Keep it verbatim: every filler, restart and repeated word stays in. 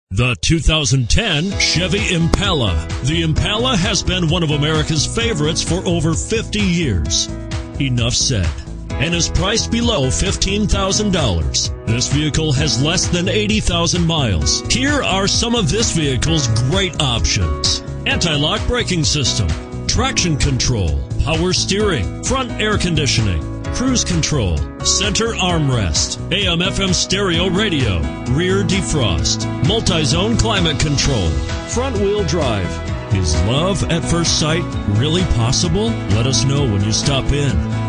The two thousand ten Chevy Impala. The Impala has been one of America's favorites for over fifty years. Enough said. And is priced below fifteen thousand dollars. This vehicle has less than eighty thousand miles. Here are some of this vehicle's great options: anti-lock braking system, traction control, power steering, front air conditioning, cruise control, center armrest, A M F M stereo radio, rear defrost, multi-zone climate control, front wheel drive. Is love at first sight really possible? Let us know when you stop in.